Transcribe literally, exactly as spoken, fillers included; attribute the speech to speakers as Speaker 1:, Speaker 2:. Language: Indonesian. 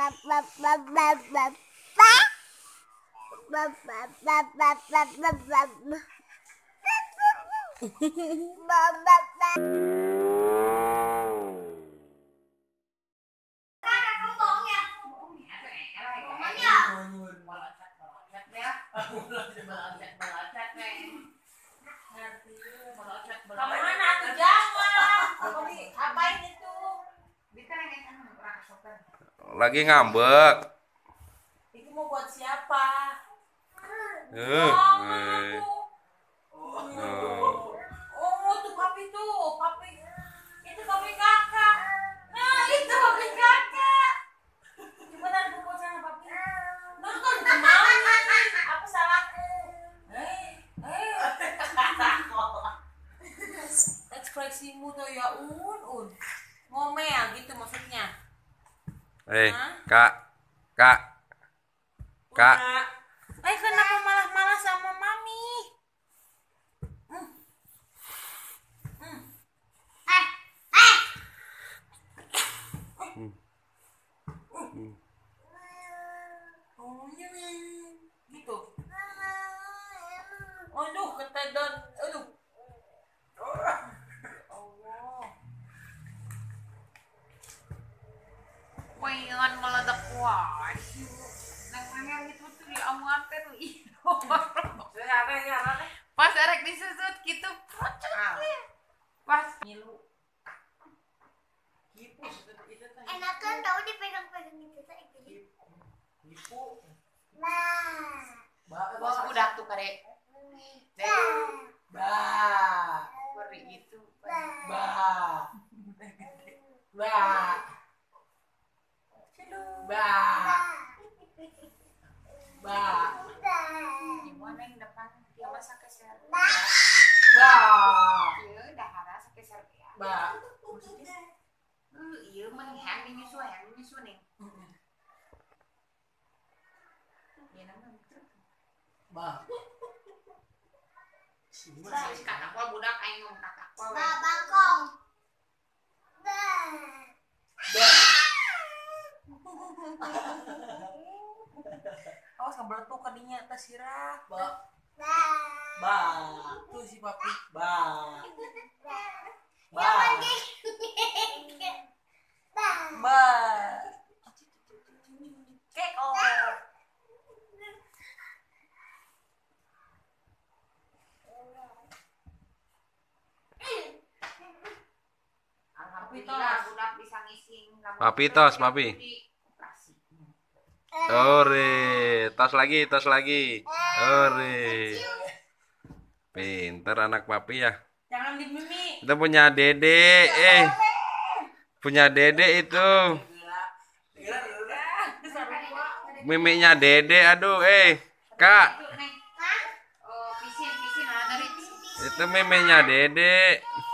Speaker 1: Kemana tuh jangan? Apain itu?
Speaker 2: Lagi ngambek.
Speaker 1: Itu mau buat siapa?
Speaker 2: Uh,
Speaker 1: Jangan
Speaker 2: eh.
Speaker 1: tuh.
Speaker 2: Oh.
Speaker 1: Oh, tuh papi tuh, papi. Itu papi kakak. Nah, itu papi kakak. Gimana aku buat sana papi? Nonton kemana? Apa salahku? Hei, hei. Ekspresimu tuh ya un un. Ngomel gitu maksudnya.
Speaker 2: Eh,
Speaker 1: Hah?
Speaker 2: Kak. Kak. Kak.
Speaker 1: Udah. Eh, kenapa malah-malah sama mami? Hmm. Hmm. Eh, eh.
Speaker 2: Hmm. Hmm.
Speaker 1: Oh, iya. Gitu. Aduh, ketedon. Aduh. Allah. Pengen meledak kuat. Nang gitu tuh di amuante tuh itu. Pas erek disusut gitu. Pas ngilu.
Speaker 3: Enakan tahu dipegang-pegang gitu kayak gini.
Speaker 1: Ibu.
Speaker 3: Nah.
Speaker 1: Bos udah tuh kare.
Speaker 3: Bah.
Speaker 1: Bah. Beri itu. Bah. Bah. Bah. Bah. Gimana yang depan dia masa keser. Bah. Iya, dahara sekeser ya. Bah. Eh, iya mending hand ini su, hand ini su nih. Iya namanya itu. Bah. Bah, si kakak gua budak aing ngomong kakak gua.
Speaker 3: Bah bangkong. Bah.
Speaker 1: Bah. Awas ngebeletuk kadinya atas sirah. Bah.
Speaker 3: Bah.
Speaker 1: Bah. Tuh si papi. Bah.
Speaker 3: Bah. Bah.
Speaker 1: Bah. Keko. Alhamdulillah budak bisa ngising.
Speaker 2: Papi tos, papi. Ore, tos lagi, tos lagi. Ore. Pinter anak papi ya.
Speaker 1: Jangan di mimi.
Speaker 2: Itu punya dede, eh. Punya dede itu. Miminya dede, aduh, eh. Kak.
Speaker 1: Oh, pisin, pisin, nah dari pisin.
Speaker 2: Itu miminya dede.